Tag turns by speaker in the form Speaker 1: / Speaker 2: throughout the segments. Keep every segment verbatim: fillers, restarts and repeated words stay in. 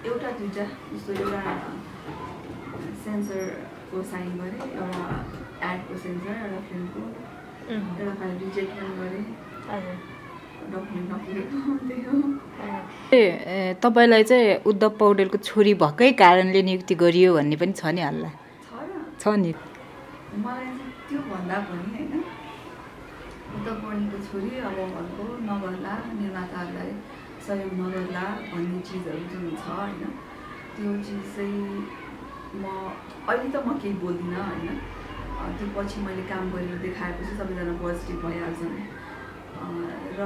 Speaker 1: एउटा दुईवटा जस्तो एउटा सेन्सरको साइन गरेँ, एउटा एडको सेन्सर, एउटा फिल्मको, एउटा फाइल रिजेक्ट पनि गरेँ। डकुमेन्ट नपुगेको
Speaker 2: ए तपाईँलाई चाहिँ उद्धव पौडेलको छोरी भएकै कारणले नियुक्ति गरियो भन्ने पनि छ नि हल्ला? छ नि।
Speaker 1: मलाई चाहिँ त्यो भन्दा पनि होइन, उद्धव पौडेलको छोरी अब घरको नगर्ला, निर्माताहरूलाई सहयोग नगर्ला भन्ने चिजहरू जुन छ होइन, त्यो चिज चाहिँ म अहिले त म केही बोल्दिनँ होइन। त्यो पछि मैले काम गरेर देखाएपछि सबैजना पोजिटिभ भइहाल्छन् र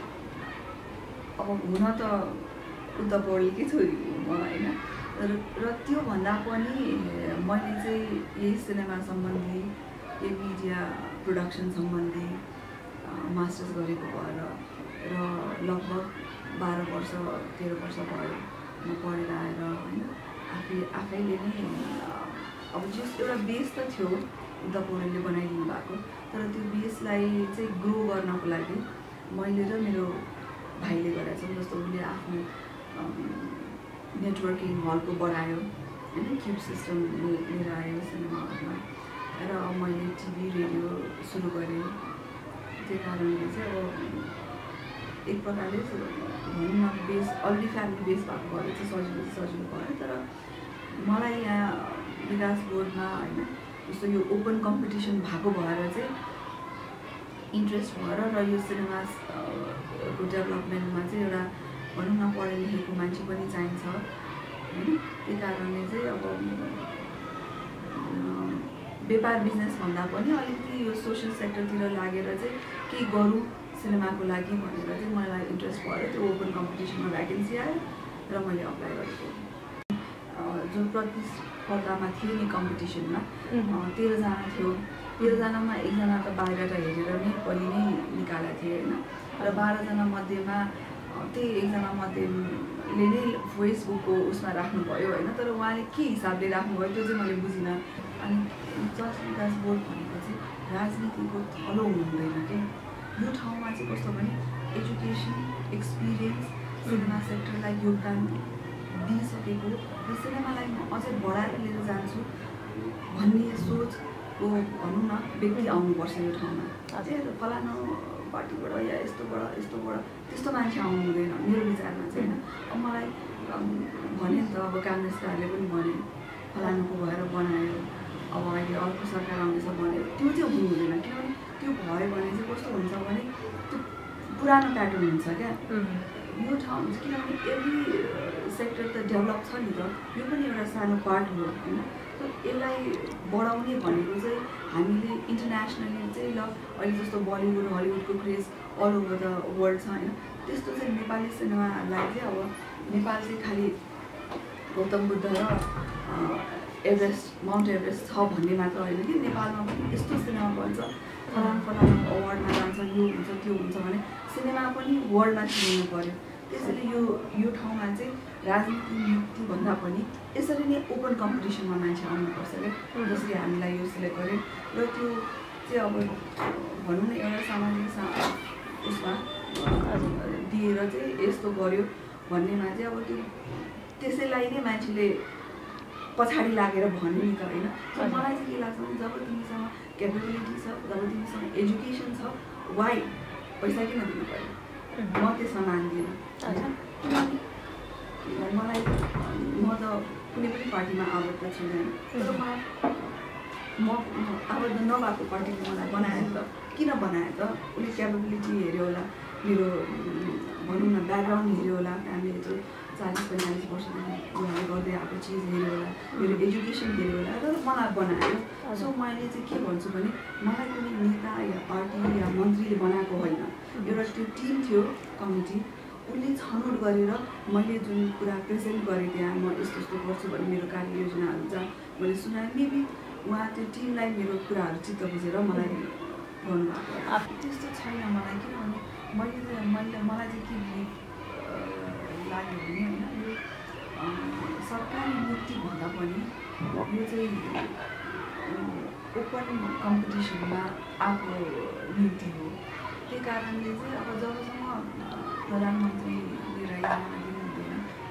Speaker 1: अब हुन त उद्धव पौडेलकै छोरी हो म होइन। र त्योभन्दा पनि मैले चाहिँ यही सिनेमा सम्बन्धी, यही मिडिया प्रोडक्सन सम्बन्धी मास्टर्स गरेको भएर र लगभग बाह्र वर्ष तेह्र वर्ष भयो म पढेर आएर होइन, आफै आफैले नै अब जस एउटा बेस त थियो उद्धव पौडेलले बनाइदिनु भएको, तर त्यो बेसलाई चाहिँ ग्रो गर्नको लागि मैले र मेरो भाइले गरेका छौँ। जस्तो उसले आफ्नो नेटवर्किङ हलको बढायो होइन, क्युब सिस्टम लिएर आयो सिनेमा हलमा, र मैले टिभी रेडियो सुरु गरेँ। त्यही कारणले चाहिँ अब एक प्रकारले भनौँ न बेस अलरेडी फ्यामिली बेस भएको भएर चाहिँ सजिलो सजिलो भयो। तर मलाई यहाँ विकास बोर्डमा होइन जस्तो यो ओपन कम्पिटिसन भएको भएर चाहिँ इन्ट्रेस्ट भएर र यो सिनेमाको डेभलपमेन्टमा चाहिँ एउटा भनौँ न पढे लेखेको मान्छे पनि चाहिन्छ होइन। त्यही कारणले चाहिँ अब व्यापार बिजनेस भन्दा पनि अलिकति यो सोसियल सेक्टरतिर लागेर चाहिँ केही गरौँ सिनेमाको लागि भनेर चाहिँ मलाई इन्ट्रेस्ट भएर त्यो ओपन कम्पिटिसनमा भ्याकेन्सी आयो र मैले अप्लाई गरेको। जो प्रतिस्पर्धामा थियो नि कम्पिटिसनमा तेह्रजना थियो, तेह्रजनामा एकजना त बायोडाटा हेरेर नै पहिले नै निकालेको थिएँ होइन। र बाह्रजना मध्येमा त्यही एकजना मध्येले नै फेसबुकको उसमा राख्नुभयो होइन, तर उहाँले के हिसाबले राख्नुभयो त्यो चाहिँ मैले बुझिनँ। अनि जज विकास बोर्ड भनेको चाहिँ राजनीतिको थलो हुनु हुँदैन क्या। यो ठाउँमा चाहिँ कस्तो भने एजुकेसन एक्सपिरियन्स सिनेमा सेक्टरलाई योगदान दिइसकेको र सिनेमालाई म अझै बढाएर लिएर जान्छु भन्ने सोचको भनौँ न व्यक्ति आउनुपर्छ यो ठाउँमा। अझै फलानु पार्टीबाट या यस्तोबाट यस्तोबाट त्यस्तो मान्छे आउनु हुँदैन मेरो विचारमा चाहिँ होइन। अब मलाई भने नि त अब काङ्ग्रेसकाहरूले पनि भने फलानुको भएर बनायो, अब अहिले अर्को सरकार आउँदैछ भने त्यो चाहिँ हुनु हुँदैन। किनभने त्यो भयो भने चाहिँ कस्तो हुन्छ भने त्यो पुरानो प्याटर्न हुन्छ क्या यो ठाउँ। किनभने एभ्री सेक्टर त डेभलप छ नि त, यो पनि एउटा सानो पार्ट हो होइन। यसलाई बढाउने भनेको चाहिँ हामीले इन्टरनेसनली चाहिँ ल अहिले जस्तो बलिउड हलिउडको craze all over the world छ होइन, त्यस्तो चाहिँ नेपाली सिनेमालाई चाहिँ अब नेपाल चाहिँ खालि गौतम बुद्ध र एभरेस्ट माउन्ट एभरेस्ट छ भन्ने मात्र होइन कि नेपालमा पनि यस्तो सिनेमा बन्छ फलानु फलानु अवार्डमा जान्छ, यो हुन्छ त्यो हुन्छ भने सिनेमा पनि वर्ल्डमा चिनिनु पऱ्यो। त्यसैले यो यो ठाउँमा चाहिँ राजनीति नियुक्ति भन्दा पनि यसरी नै ओपन कम्पिटिसनमा मान्छे आउनुपर्छ क्या, जसरी हामीलाई यो सिलेक्ट गऱ्यो। र त्यो चाहिँ अब भनौँ न एउटा सामाजिक उसमा दिएर चाहिँ यस्तो गर्यो भन्नेमा चाहिँ अब त्यो त्यसैलाई नै मान्छेले पछाडि लागेर भन्यो नि त होइन। मलाई चाहिँ के लाग्छ भने जब तिमीसँग क्यापेबिलिटी छ, जब तिमीसँग एजुकेसन छ, वाइ पैसा किन दिनु पऱ्यो? म त्यसमा मान्दिनँ होइन। मलाई म त कुनै पनि पार्टीमा आबद्ध छुइनँ, तर मलाई म आबद्ध नभएको पार्टीले मलाई बनायो नि त। किन बनायो त? उसले क्यापेबिलिटी हेऱ्यो होला, मेरो भनौँ न ब्याकग्राउन्ड हेऱ्यो होला, फ्यामिली जो चालिस पैँतालिस वर्षदेखि उहाँले गर्दै आएको चिज हेऱ्यो होला, मेरो एजुकेसन हेऱ्यो होला र मलाई बनायो। सो मैले चाहिँ के भन्छु भने मलाई कुनै नेता या पार्टी या मन्त्रीले बनाएको होइन, एउटा त्यो टिम थियो कमिटी, उसले छनौट गरेर मैले जुन कुरा प्रेजेन्ट गरेँ त्यहाँ म यस्तो यस्तो गर्छु भने मेरो कार्ययोजनाहरू जहाँ मैले सुनाएँ, मेबी उहाँ त्यो टिमलाई मेरो कुराहरू चित्त बुझेर मलाई गर्नुभएको। त्यस्तो छैन मलाई, किनभने मैले चाहिँ मैले मलाई चाहिँ के लाग्यो भने होइन, यो सरकारी नियुक्ति भन्दा पनि यो चाहिँ ओपन कम्पिटिसनमा आएको नियुक्ति हो। त्यही कारणले चाहिँ अब जबसम्म प्रधानमन्त्री लिएर आइदिनु हुँदैन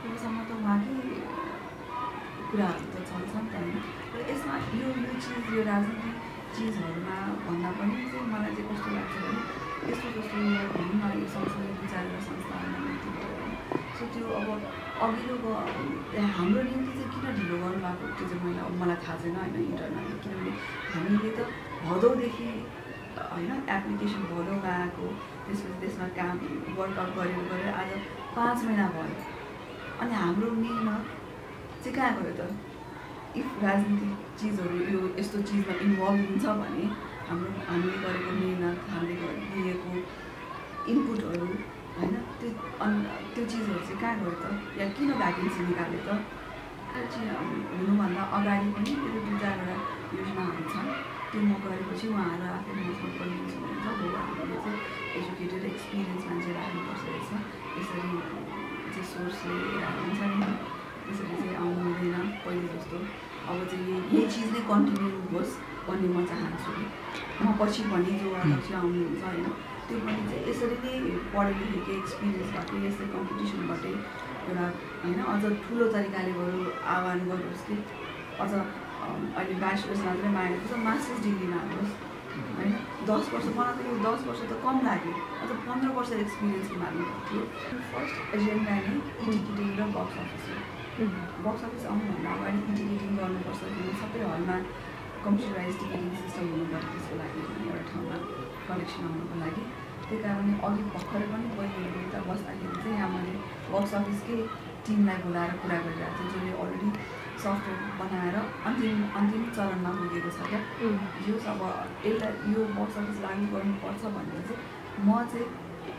Speaker 1: तबसम्म त उहाँकै कुराहरू त चल्छ नि त होइन। र यसमा यो यो चिज यो राजनीतिक चिजहरूमा भन्दा पनि चाहिँ मलाई चाहिँ कस्तो लाग्छ भने यस्तो जस्तो भनौँ न यो संसदीय विचारका संस्थाहरूमा निम्ति भयो होइन। सो त्यो अब अघिल्लो हाम्रो निम्ति चाहिँ किन ढिलो गर्नुभएको त्यो चाहिँ मैले अब मलाई थाहा छैन होइन इन्टरनली, किनभने हामीले त भदौदेखि होइन एप्लिकेसन भदौमा आएको, त्यसपछि त्यसमा काम वर्कआउट गरेर गरेर आज पाँच महिना भयो। अनि हाम्रो मेहनत चाहिँ कहाँ गयो त? इफ राजनीतिक चिजहरू यो यस्तो चिजमा इन्भल्भ हुन्छ भने हाम्रो हामीले गरेको मेहनत, हामीले दिएको इनपुटहरू होइन त्यो अनि त्यो चिजहरू चाहिँ कहाँ गयो त? या किन भ्याकेन्सी निकाल्यो त? त्यो चाहिँ हुनुभन्दा अगाडि पनि त्यो दुई चारवटा योजनाहरू छन्, त्यो म गरेपछि उहाँहरू आफै मसँग कन्भिन्स हुनुहुन्छ हो हामीले चाहिँ एजुकेटेड एक्सपिरियन्स मान्छे राख्नुपर्छ रहेछ, यसरी चाहिँ सोर्सले हुन्छ नि त्यसरी चाहिँ आउनु हुँदैन पहिले जस्तो। अब चाहिँ यही चिज नै कन्टिन्यू होस् भन्ने म चाहन्छु। म पछि पनि जो अध्यक्ष आउनुहुन्छ होइन त्यो पनि चाहिँ यसरी नै पढे लेखेकै एक्सपिरियन्सबाटै यस्तै कम्पिटिसनबाटै एउटा होइन अझ ठुलो तरिकाले बरु आह्वान गरोस् कि अझ अहिले ब्याचलर्स मात्रै मागेको छ, मास्टर्स डिग्रीमा हाल्नुहोस् होइन। दस वर्ष मलाई त यो दस वर्ष त कम लाग्यो, अझ पन्ध्र वर्ष एक्सपिरियन्स माग्नु पर्थ्यो। फर्स्ट एजेन्डा नै इटिकेटिङ र बक्स अफिस हो। बक्स अफिस आउनुभन्दा अगाडि इटिकेटिङ गर्नुपर्छ, किनभने सबै हलमा कम्प्युटराइज टिकेटिङ सिस्टम हुनु पऱ्यो त्यसको लागि एउटा ठाउँमा कलेक्सन आउनुको लागि। त्यही कारणले अघि भर्खरै पनि पहिले उता बस्दाखेरि चाहिँ यहाँ मैले बक्स अफिसकै टिमलाई बोलाएर कुरा गरिरहेको थिएँ, जसले अलरेडी सफ्टवेयर बनाएर अन्तिम अन्तिम चरणमा पुगेको छ क्या। यो अब एउटा यो बक्स अफिस लागु गर्नुपर्छ भनेर चाहिँ म चाहिँ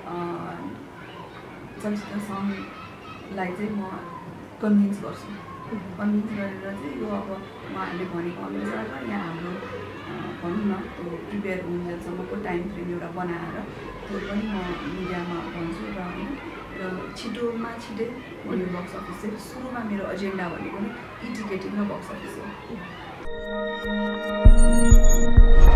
Speaker 1: चलचित्र सङ्घलाई चाहिँ म कन्भिन्स गर्छु। कन्भिन्स गरेर चाहिँ यो अब उहाँहरूले भनेको अनुसार र यहाँ हाम्रो भनौँ न त्यो प्रिपेयर हुन्जेलसम्मको टाइम फ्रेम एउटा बनाएर त्यो पनि म मिडियामा भन्छु र होइन र छिटोमा छिटै म यो बक्स अफिस चाहिँ सुरुमा मेरो एजेन्डा भनेको नै इटिकेटिङ र बक्स अफिस हो।